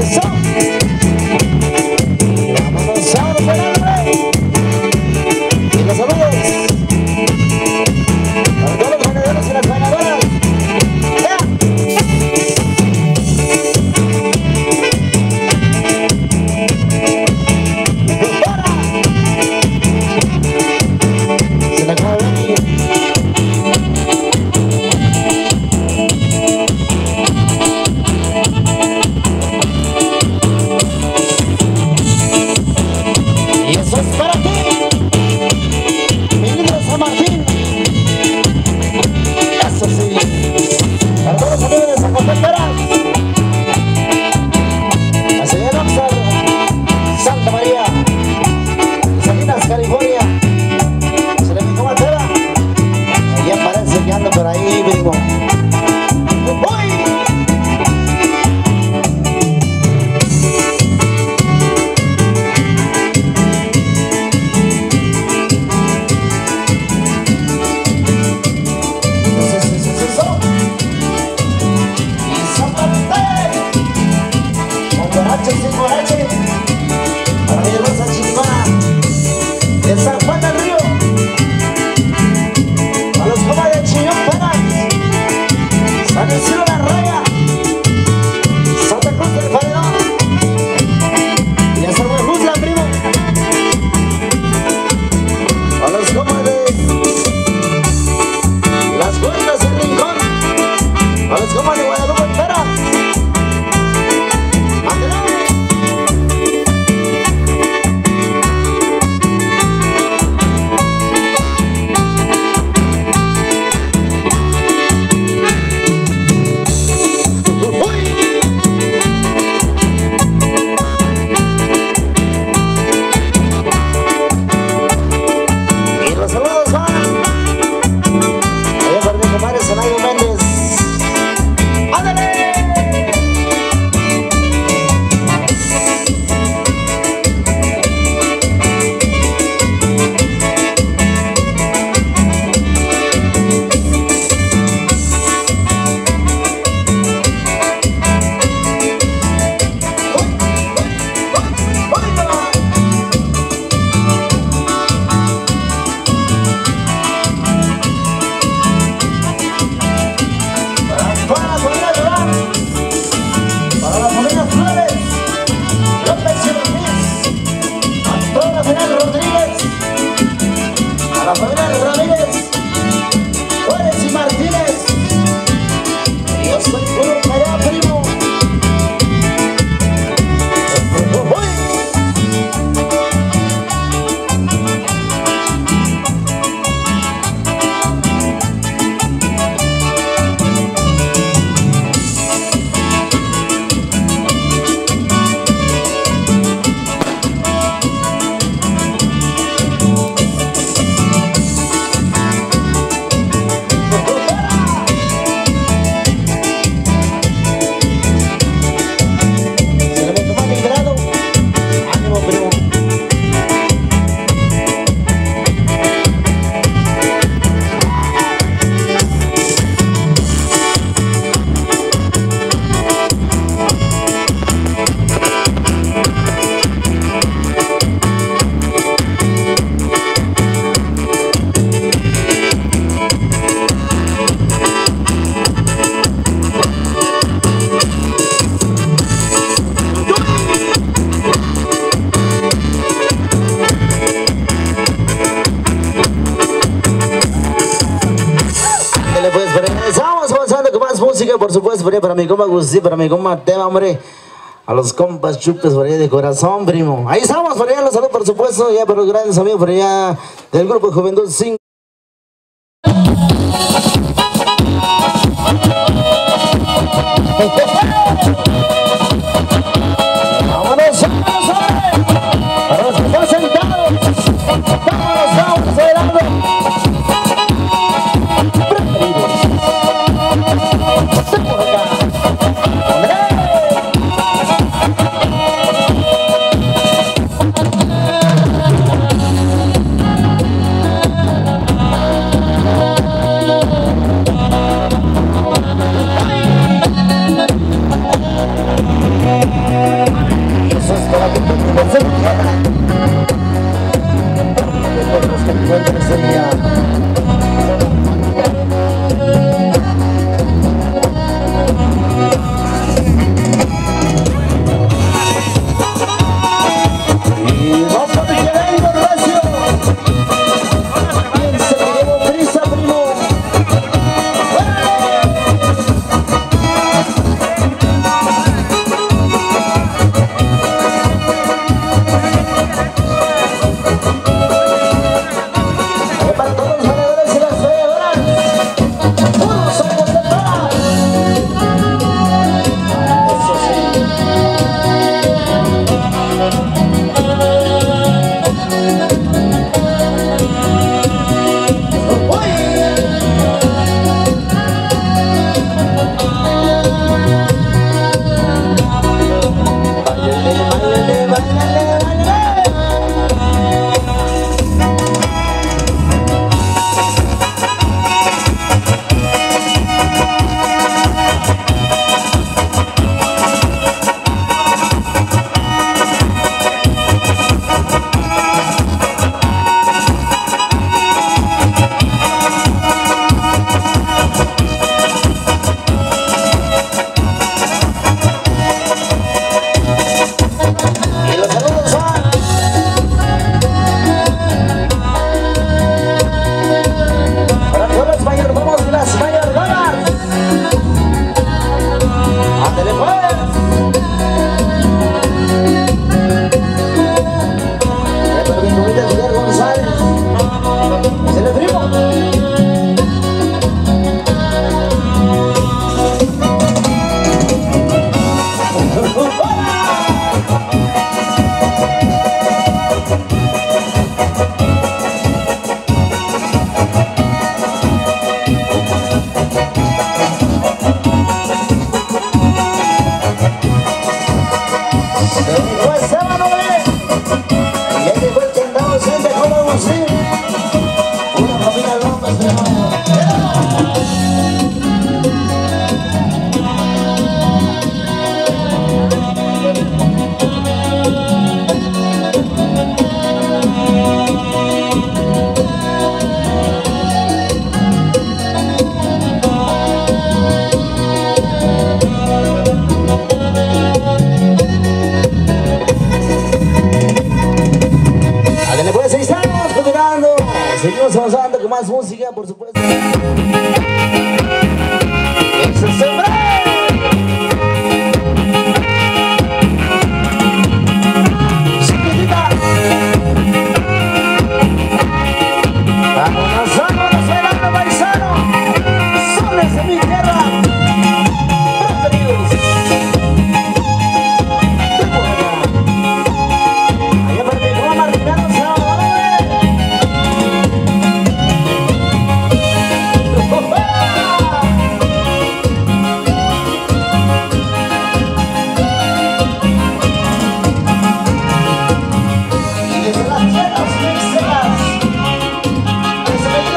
música, por supuesto, para mi compa Gusti, para mi compa Tema, hombre. A los compas chupes por allá de corazón, primo. Ahí estamos, por allá, los saludos, por supuesto, ya para los grandes amigos por allá del grupo Juventud 5. ¡Vámonos, vámonos! Para los que están sentados, vámonos, vamos adelante. Encuentra estrella. Y vamos a ver el recio. ¿Quién se lo llevó prisa, primo? Para todos los ganadores y las veedoras, ¡todos a contemplar! Eso sí. Báilale, báilale, báilale, báilale. Y los saludos van para todas las mayordomos y las mayordomas. ¡Ándale pues! Para mi comita Miguel González. ¡Se le primo! Pues se van a ver. Y ahí fue el que andamos siempre con la música. Una familia López, Ándale pues, ahí estamos continuando. Seguimos avanzando con más música, por supuesto. ¡Eso es hombre! Chiquitita. Vámonos bailando, paisano. Soles de mi tierra. Bienvenidos. Allá para mi programa, Ricardo se va a y desde las tierras mixtas,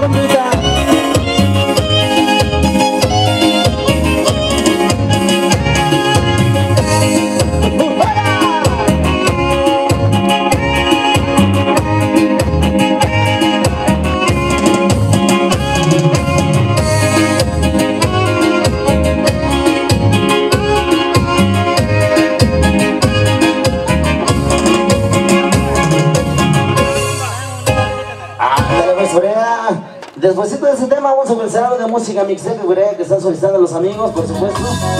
rumbita. Después de ese tema vamos a comenzar algo de música mixtape que están solicitando los amigos, por supuesto.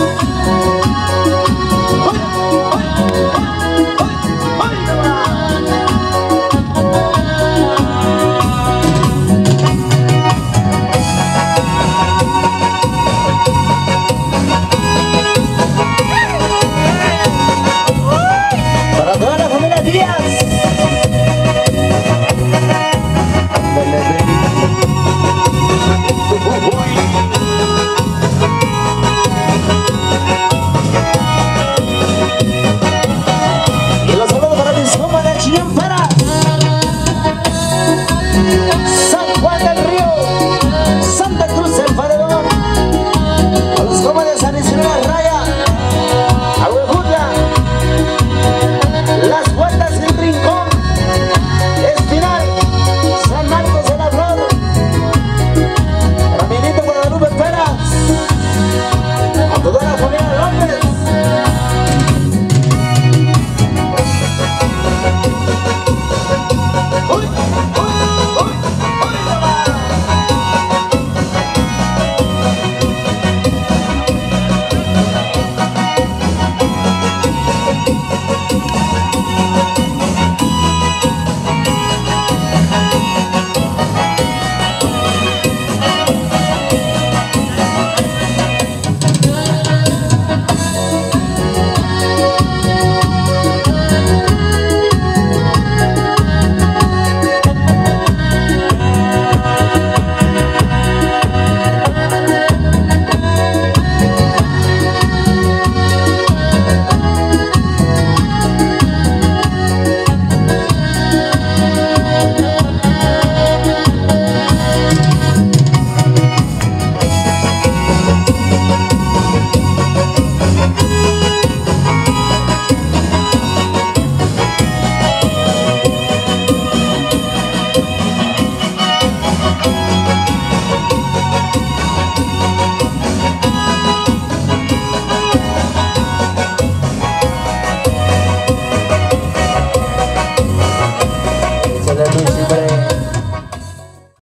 Para toda la familia Díaz. Y los saludos para mis compas de Chillán para San Juan del Río, Santa Cruz del Paredón, a los compas de San Isidro de la Raya, a Huejutla, Las Huertas del Rincón, Espinal, San Marcos de la Flor, Raminito Guadalupe Pera, a toda la familia López.